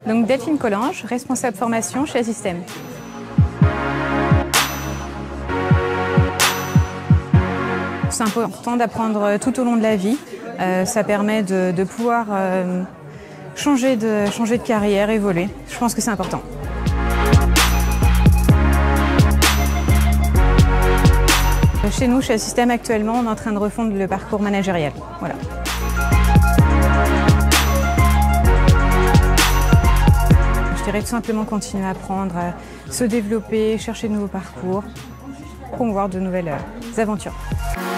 Donc Delphine Collange, responsable formation chez Assystem. C'est important d'apprendre tout au long de la vie. Ça permet de pouvoir changer de carrière, évoluer. Je pense que c'est important. Chez nous, chez Assystem, actuellement, on est en train de refondre le parcours managérial. Voilà. Je dirais tout simplement continuer à apprendre, à se développer, chercher de nouveaux parcours, promouvoir de nouvelles aventures.